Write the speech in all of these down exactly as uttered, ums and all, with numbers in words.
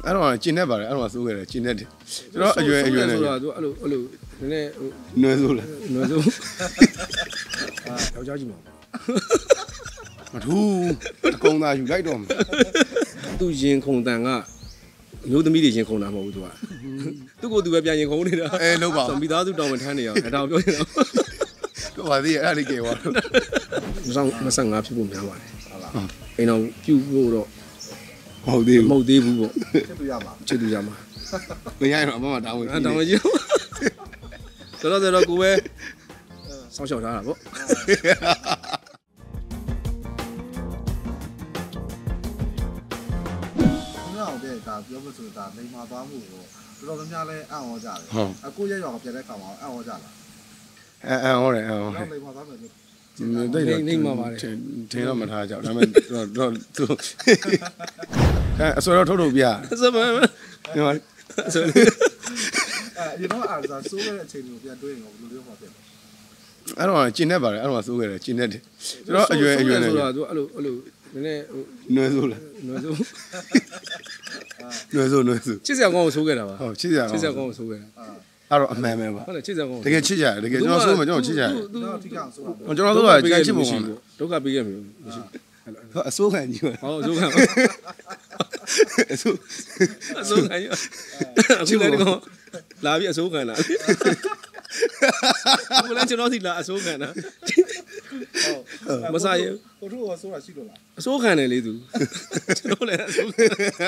အဲ့တော့ကျင်နေပါတယ်အဲ့တော့စိုးခဲ့တယ်ကျင်နေတယ်ကျွန်တော်အရွယ်အရွယ်နဲ့ဆိုတာသူအဲ့လိုအဲ့လိုနည်းနည်းနွယ်စိုးလားနွယ်စိုးအာယောက်ျားကြီးမှာမထူးတကုံသားယူလိုက်တော့မယ်သူရင်ခုန်တန်ကမျိုးသမီးတွေရင်ခုန်တာမဟုတ်ဘူးသူကသူ့ကိုယ်သူပဲပြန်ရင်ခုန်နေတာအဲလုံးပါမိသားစုတောင်းဝန်ထမ်းနေအောင်အတောင်ပြောနေတာတော့ပါသေးအဲ့ဒါလေးကြေသွားတော့မဆောင်မဆက်ငါဖြစ်ဖို့များပါတယ်ဟုတ်လားအိမ်တော်ပြုဖို့တော့မဟုတ်သေးဘူးမဟုတ်သေးဘူးပေါ့ချစ်သူရမှာချစ်သူရမှာမရရင်တော့အမမတောင်းဝင်တောင်းဝင်ကြီးတော်တော်တော်ကိုပဲစောင့်ရှောက်ထားတာပေါ့ဒါပြောမလို့ဒါလိမ္မာသွားမှုကိုတော်တော်များများလဲအံ့ဩကြတယ်အခုရက်ရောင်ပြတဲ့ခါမှာအံ့ဩကြလားအဲအံ့ဩတယ်အံ့ဩတယ်လိမ္မာသွားမယ်လို့တိတ်နေမှာပါတယ်ထင်တော့မထားကြဘူးဒါပေမဲ့တော့တော့သူအဲအစောတော့ထုတ်ထုတ်ပြအစောပဲဒီမှာအစောအဲyou know အားစားဆိုးတဲ့အချိန်ကိုပြန်တွေးရင်ဘယ်လိုလုပ်မှာဖြစ်လဲအဲ့တော့ကျင်နေပါတယ်အဲ့တော့စိုးခဲ့တယ်ကျင်နေတယ်ကျွန်တော်အရွယ်အရွယ်နဲ့ဆိုတာသူအဲ့လိုအဲ့လိုနည်းနည်းနွယ်စိုးလားနွယ်စိုးနွယ်စိုးနွယ်စိုးချစ်စရာကောင်းကိုဆိုးခဲ့တာပါဟုတ်ချစ်စရာကောင်းချစ်စရာကောင်းကိုဆိုးခဲ့တာအဲ့တော့အမှန်ပဲပါဟုတ်တယ်ချစ်စရာကောင်းတကယ်ချစ်ကြတယ်တကယ်ကျွန်တော်ဆိုးမှကျွန်တော်ချစ်ကြတယ်တော့ထိကောင်ဆိုးတာကျွန်တော်ဆိုးတာကြိုက်ချစ်ပုံပေါ့ဒုက္ခပေးခဲ့မျိုးမရှိဟုတ်အဆိုးခံကြီးပါဟုတ်အဆိုးခံအဆိုးအဆိုးခံကြီးအခုလည်းတော့လာပြီးအဆိုးခံတာဘယ်လဲကျွန်တော်စီလာအဆိုးခံတာဟုတ်မစားရဟိုတို့ကဆိုးတာရှိလို့လားအဆိုးခံတယ်လေသူကျွန်တော်လည်းအဆိုးခံ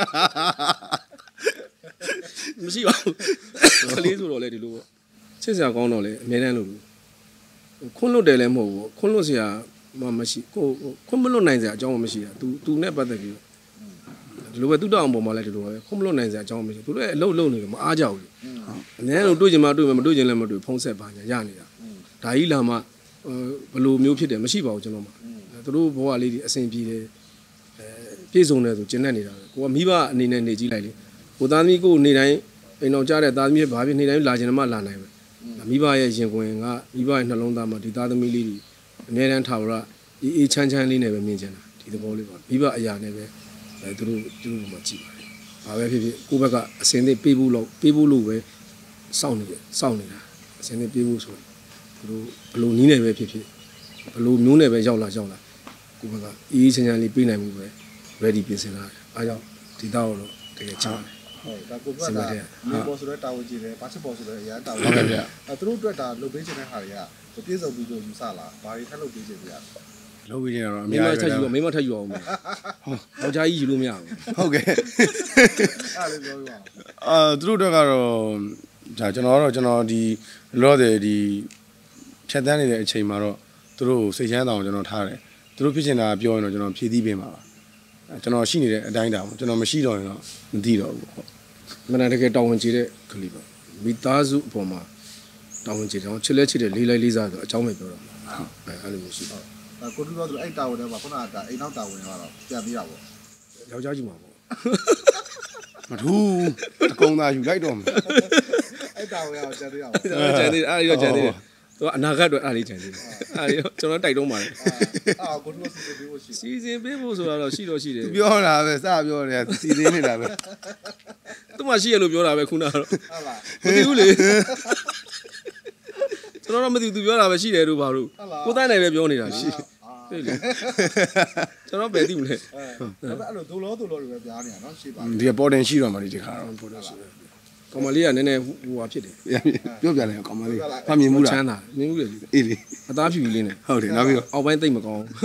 မရှိပါဘူးကလေးဆိုတော့လေဒီလိုပေါ့ချစ်စရာကောင်းတော့လေအများတန်းလို့ခွန်းလွတ်တယ်လည်းမဟုတ်ဘူးခွန်းလွတ်စရာမှမရှိကိုခွန်းမလွတ်နိုင်စရာအကြောင်းမှမရှိတာ तू तू နဲ့ပတ်သက်ပြီးဒီလိုပဲသူ့တောင်ပေါ်မှာလည်းဒီလိုပဲခွန်းမလွတ်နိုင်စရာအကြောင်းမရှိသူလည်းအလုပ်လုပ်နေတယ်မအားကြဘူးအများဆုံးတွေ့ချင်မှတွေ့မယ်မတွေ့ချင်လည်းမတွေ့ဖုံးဆက်ပါညာရနေတာဒါကြီးလာမှဘယ်လိုမျိုးဖြစ်တယ်မရှိပါဘူးကျွန်တော်မှသူတို့ဘဝလေးဒီအဆင်ပြေတယ်အဲပြည့်စုံတယ်ဆိုကျင့်တတ်နေတာကိုကမိဘအနေနဲ့နေကြည့်လိုက်လေကိုသားသမီးကိုနေတိုင်းအိမ်တော်ကြားတဲ့သားသမီးဘာဖြစ်နေတိုင်းလာကျင်မှလာနိုင်ပဲမိဘရဲ့ရင်ခွင်ကမိဘရဲ့နှလုံးသားမှာဒီသားသမီးလေးတွေအများတန်းထာဝရအေးအေးချမ်းချမ်းလေးနဲ့ပဲမြင်ချင်တာဒီသဘောလေးပါမိဘအရာနဲ့ပဲအဲသူတို့သူတို့မှကြည့်ပါတယ်ဘာပဲဖြစ်ဖြစ်ကိုယ့်ဘက်ကအစင်းသေးပေးဖို့လို့ပေးဖို့လို့ပဲစောင့်နေတယ်စောင့်နေတာအစင်းသေးပေးဖို့ဆိုသူတို့ဘလို့နီးနေပဲဖြစ်ဖြစ်ဘလို့မျိုးနဲ့ပဲရောက်လာရောက်လာကိုယ့်ဘက်ကအေးအေးချမ်းချမ်းလေးပေးနိုင်မှုပဲ ready ပြင်ဆင်လာတယ်အားကြောင့်ဒီတော့တော့တကယ်ချမ်းဟုတ်ဒါကိုပြတာမြေပေါ်ဆိုတဲ့တာဝန်ကြီးတယ်ဘာချစ်ပေါ်ဆိုတဲ့အရာတာဝန်ဟုတ်ကဲ့ဗျအဲသူတို့အတွက်ဒါလုပ်ပေးချင်တဲ့ဟာတွေကပြည့်စုံပြီးလို့ယူဆလာဘာတွေထပ်လုပ်ပေးချင်ကြရလုပ်ပေးချင်တော့အများကြီးထပ်ယူအောင်မိမထပ်ယူအောင်မယ်ဟုတ်ယောက်ျားကြီးယူလို့မရဘူးဟုတ်ကဲ့အဲ့လိုပြောပါအာသူတို့တော့ကတော့ဒါကျွန်တော်တော့ကျွန်တော်ဒီလောတယ်ဒီဖြတ်တန်းနေတဲ့အချိန်မှာတော့သူတို့စိတ်ချမ်းသာအောင်ကျွန်တော်ထားတယ်သူတို့ဖြစ်ချင်တာပြောရင်တော့ကျွန်တော်ဖြည့်သီးပေးမှာပါကျွန်တော်ရှိနေတဲ့အတိုင်းတာပေါ့ကျွန်တော်မရှိတော့ရင်တော့မသိတော့ဘူးဟုတ်မနာတကယ်တောင်းဝင်ကြည့်တဲ့ကလေးပါမိသားစုအပေါ်မှာတောင်းဝင်ကြည့်တော့ချစ်လဲချစ်တယ်လေးလိုက်လေးစားဆိုအကြောင်းပဲပြောတာဟုတ်အဲအဲ့လိုမျိုးရှိတော့ကိုတူတော့သူအဲ့တာဝန်တွေမှာခုနကဒါအိမ်နောက်တာဝန်တွေကတော့ပြန်ပြီးတာပေါ့ယောက်ျားကြီးမှာပေါ့မထူးတကုံသားယူလိုက်တော့မယ်အဲ့တာဝန်ကတော့ကျန်သေးတာပေါ့ကျန်သေးအဲ့ရောကျန်သေးတယ်သူကအနာဂတ်အတွက်အားလေးကျန်သေးတယ်အဲ့ရောကျွန်တော်တိုက်တုံးပါတယ်အာကိုတူကစီစဉ်ပေးဖို့ရှိစီစဉ်ပေးဖို့ဆိုတာတော့ရှိတော့ရှိတယ်ပြောတာပဲစပြောတယ်စီစဉ်နေတာပဲသူမှရှိရလို့ပြောတာပဲခုနကတော့ဟုတ်လားမသိဘူးလေကျွန်တော်တော့မသိဘူးသူပြောတာပဲရှိတယ်တို့ဘာလို့ကိုတိုင်းနိုင်ပဲပြောနေတာရှိသိလေကျွန်တော်ပဲသိမလဲအဲဒါအဲ့လိုဒိုလောဒိုလောတွေပဲပြားနေတာနော်ရှိပါဒီပေါ်တင်ရှိတော့မှဒီတခါတော့ပေါ်တင်ရှိကောင်မလေးကနည်းနည်းဟိုဟာဖြစ်တယ်ပြောပြလိုက်ကောင်မလေးဖတ်မြင်မှုလားချမ်းသာမြင်မှုလေအေးလေအသားဖြူကြီးလေးနဲ့ဟုတ်တယ်နောက်ပြီးတော့အောက်ပိုင်းသိမ့်မကောင်း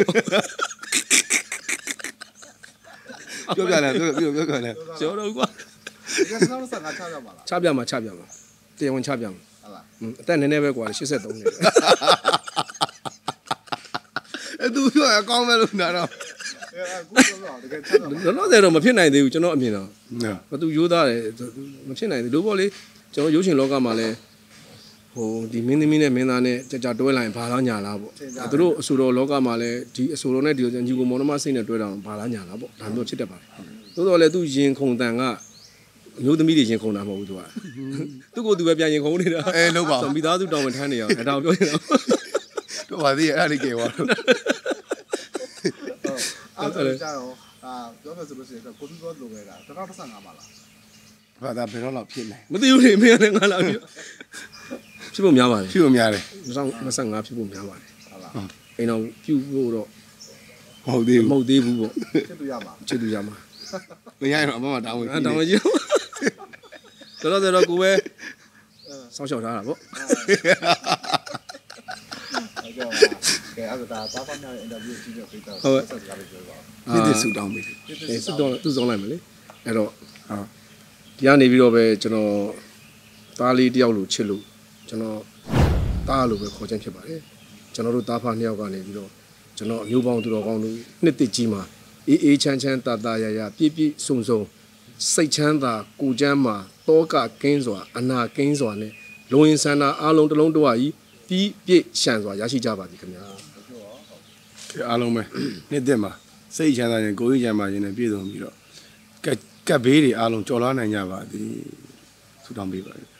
ပြောပြလိုက်ပြောပြောပြောပြလိုက်ကျော်တော့ကွာဒီကစားလို့စားငါချပြပါလားချပြမှာချပြမှာတရားဝင်ချပြမှာဟုတ်လားအသက်နည်းနည်းပဲကွာ၈၃နှစ်အဲ့သူပြောအကောင်းပဲလို့နာတော့လောလောဆယ်တော့မဖြစ်နိုင်သေးဘူးကျွန်တော်အမြင်တော့ဘသူရိုးသားတယ်မဖြစ်နိုင်သေးလို့ပေါ့လေကျွန်တော်ရုပ်ရှင်လောကမှာလည်းဟိုဒီမင်းသမီးနဲ့မင်းသားနဲ့ကြကြတွဲလာရင်ဘာလားညာလားပေါ့သူတို့အဆိုတော်လောကမှာလည်းဒီအဆိုတော်နဲ့ဒီညီကိုမောင်နှမစိတ်နဲ့တွဲတာဘာလားညာလားပေါ့ဒါမျိုးဖြစ်တတ်ပါတယ်သို့တော်လည်းသူရင်ခုန်တန်ကအမျိုးသမီးတွေရင်ခုန်တာမဟုတ်ဘူးသူကသူ့ကိုယ်သူပဲပြန်ရင်ခုန်နေတာအဲလုံးပါမိသားစုတောင်းဝန်ထမ်းနေအောင်အတောင်ပြောနေတာတော့ပါသေးအဲ့ဒါလေးကြေသွားတော့အဲ့ဒါကြတော့အာပြောမယ်ဆိုလို့ရှိရင်ကိုတူတော့လိုပဲလားတwenty twenty-fiveမှာလားဘာသာဘယ်တော့လောက်ဖြစ်နိုင်မသိဘူးလေမင်းလည်းငါလာပြီဖြစ်ဖို့များပါတယ်ဖြစ်လို့များတယ် 2025ဖြစ်ဖို့များပါတယ်ဟုတ်လားအိမ်တော်ပြုဖို့တော့မဟုတ်သေးဘူးမဟုတ်သေးဘူးပေါ့ချစ်သူရမှာချစ်သူရမှာမရရင်တော့အမမတောင်းဝင်အဲတောင်းဝင်ကြီးတော်တော်တော်ကိုပဲစောင့်ရှောက်ထားတာပေါ့ဟုတ်ကဲ့ပါကဲအဲ့ဒါတာပါများရဲ့အင်တာဗျူးကြည့်တော့ဖိတ်တော့ဆက်စကားလေးပြောပါဖြစ်တဲ့ဆူတောင်းပြီအဲစစ်တော့သူ့ဆောင်လိုက်မယ်လေအဲ့တော့ဟာဒီကနေပြီးတော့ပဲကျွန်တော်သားလေးတယောက်လိုချစ်လို့ကျွန်တော်သားလိုပဲခေါ်ချင်းဖြစ်ပါတယ်ကျွန်တော်တို့သားဖာနှစ်ယောက်ကနေပြီးတော့ကျွန်တော်အမျိုးပေါင်းသူတော်ကောင်းတို့နှစ်တစ်ကြီးမှာအေးအေးချမ်းချမ်းတာတာရရပြည့်ပြည့်စုံစုံစိတ်ချမ်းသာကိုချမ်းမှာတောကကင်းစွာအနာကင်းစွာနဲ့လုံရင်ဆန္ဒအားလုံးတစ်လုံးတစ်ဝါကြီးပြီးပြည့်ရှံစွာရရှိကြပါသည်ခင်ဗျာအားလုံးပဲနှစ်သက်မှာစိတ်ချမ်းသာခြင်းကိုယ်ကြီးချမ်းသာခြင်းနဲ့ပြည့်စုံပြီးတော့ကက်ကက်ဘေးတွေအားလုံးကြော်လွှားနိုင်ကြပါသည်ဆုတောင်းပေးပါ